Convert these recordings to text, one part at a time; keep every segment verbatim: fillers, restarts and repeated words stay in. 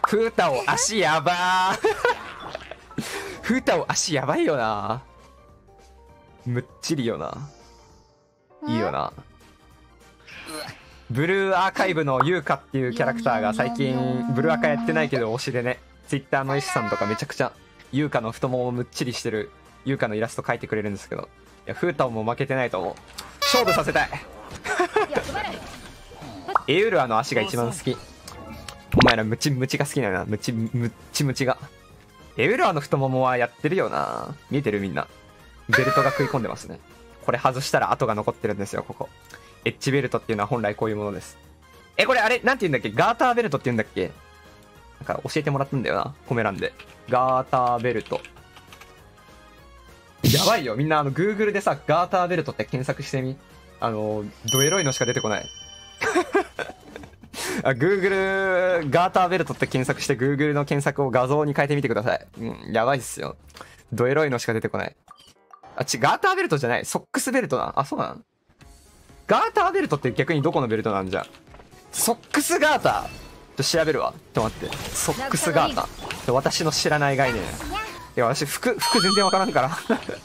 フータオ足やばーフータオ足やばいよな。むっちりよな。いいよな。ブルーアーカイブのユーカっていうキャラクターが最近ブルーアカやってないけど推しでね、ツイッターの絵師さんとかめちゃくちゃユーカの太ももむっちりしてるユーカのイラスト描いてくれるんですけど、いやフータオも負けてないと思う。勝負させたいエウルアの足が一番好き。お前らムチムチが好きだよな。ムチムチムチが。エウルアの太ももはやってるよな。見えてるみんな。ベルトが食い込んでますね。これ外したら跡が残ってるんですよ、ここ。エッジベルトっていうのは本来こういうものです。え、これあれなんて言うんだっけ？ガーターベルトって言うんだっけ？なんか教えてもらったんだよな、コメ欄で。ガーターベルト。やばいよ、みんなあの Google でさ、ガーターベルトって検索してみ。あの、ドエロいのしか出てこない。あ Google ガーターベルトって検索して Google の検索を画像に変えてみてください。うん、やばいっすよ。ドエロいのしか出てこない。あ、ち、ガーターベルトじゃない。ソックスベルトな。あ、そうなん。ガーターベルトって逆にどこのベルトなんじゃ。ソックスガーター。ちょっと調べるわ。ちょっと待って。ソックスガーター。私の知らない概念。いや、私服、服全然わからんから。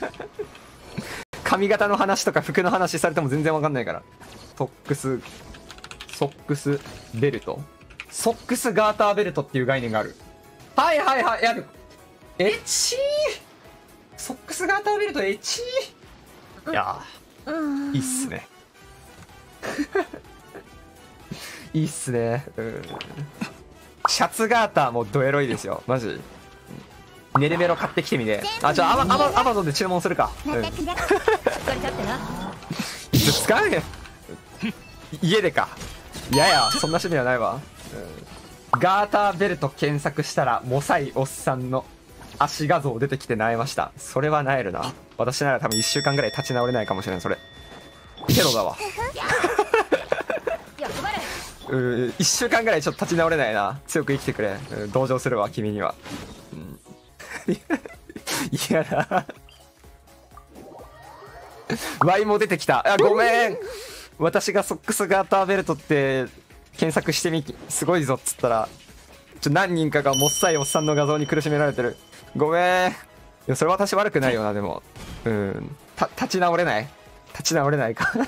髪型の話とか服の話されても全然わかんないから。ソックス、ソックスベルト。ソックスガーターベルトっていう概念がある。はいはいはい。いや、エッチーソックスガーターベルトエッチーいやー、いいっすね。いいっすね。うん。シャツガーターもドエロいですよ。マジ。ネルメロ買ってきてみて。あ、じゃあアマ、アマ、アマゾンで注文するか。うん。いつ使うね家でか。いやいや、そんな趣味はないわ。うん、ガーターベルト検索したら、モサいおっさんの足画像出てきて萎えました。それは萎えるな。私なら多分いっしゅうかんぐらい立ち直れないかもしれない、それ。テロだわ。うん、いっしゅうかんぐらいちょっと立ち直れないな。強く生きてくれ。うん、同情するわ、君には。うん、いやだ。ワイも出てきた。あ、ごめん。私がソックスガーターベルトって検索してみ、すごいぞっつったら、ちょ何人かがもっさいおっさんの画像に苦しめられてる。ごめん。いや、それ私悪くないよな、でも。うん。た、立ち直れない立ち直れないか。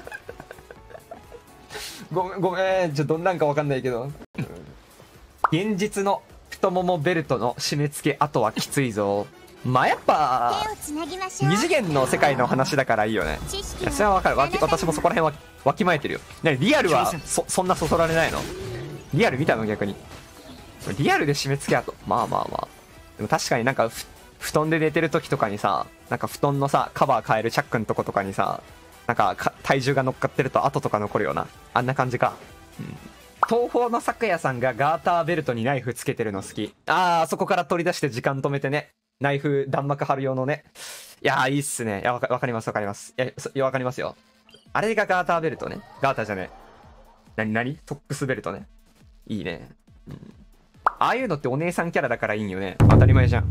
ごめん、ごめん。ちょ、どんなんかわかんないけど。うん、現実の太ももベルトの締め付け後はきついぞ。まあ、やっぱ、二次元の世界の話だからいいよね。いや、それはわかる。わき、私もそこら辺はわきまえてるよ。ね、リアルは、そ、そんなそそられないの？リアル見たの逆に。リアルで締め付け後。まあまあまあ。でも確かになんか、布団で寝てる時とかにさ、なんか布団のさ、カバー変えるチャックのとことかにさ、なんかか体重が乗っかってると跡とか残るような。あんな感じか。うん。東方の咲夜さんがガーターベルトにナイフつけてるの好き。あー、そこから取り出して時間止めてね。ナイフ、弾幕貼る用のね。いやー、いいっすね。いや、わか、わかりますわかります。いや、いや、わかりますよ。あれがガーターベルトね。ガーターじゃねえ。なになにソックスベルトね。いいね。うん。ああいうのってお姉さんキャラだからいいんよね。当たり前じゃん。うん、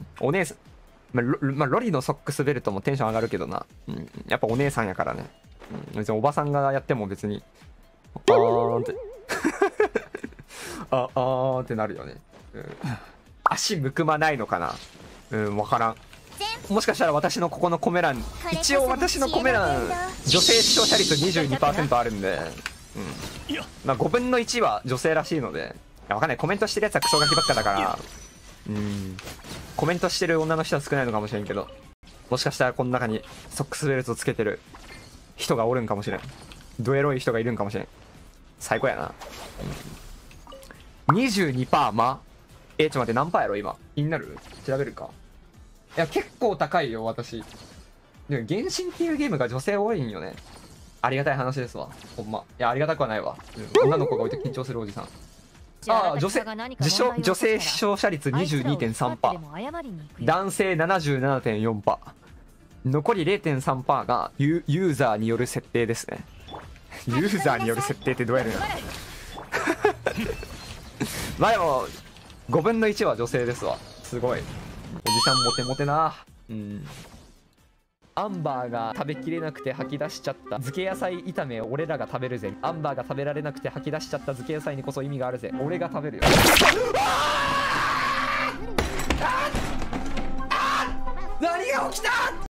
お姉さん、まあ、ロ、まあ、ロリのソックスベルトもテンション上がるけどな。うん、やっぱお姉さんやからね。うん、別におばさんがやっても別に、あーんって。あ、あーんってなるよね。うん、足むくまないのかな。うん、わからん。もしかしたら私のここのコメ欄、一応私のコメ欄、女性視聴者率 にじゅうにパーセント あるんで、うん。まあごぶんのいちは女性らしいので、いやわかんない。コメントしてるやつはクソガキばっかだから、うん。コメントしてる女の人は少ないのかもしれんけど、もしかしたらこの中にソックスベルトつけてる人がおるんかもしれん。ドエロい人がいるんかもしれん。最高やな。うん、にじゅうにパーセント まえ、ちょっと待って、何パーやろ今。気になる？調べるか。いや、結構高いよ、私。でも、原神っていうゲームが女性多いんよね。ありがたい話ですわ。ほんま。いや、ありがたくはないわ。うん、女の子が置いて緊張するおじさん。ああ、女性、女性、女性視聴者率 にじゅうにてんさんパーセント。男性 ななじゅうななてんよんパーセント。残り れいてんさんパーセント がユ、ユーザーによる設定ですね。ユーザーによる設定ってどうやるの？まあでも、ごぶんのいちは女性ですわ。すごい。おじさんモテモテな。うん。 アンバーが食べきれなくて吐き出しちゃった漬け野菜炒めを俺らが食べるぜ。アンバーが食べられなくて吐き出しちゃった漬け野菜にこそ意味があるぜ。俺が食べるよ。何が起きた？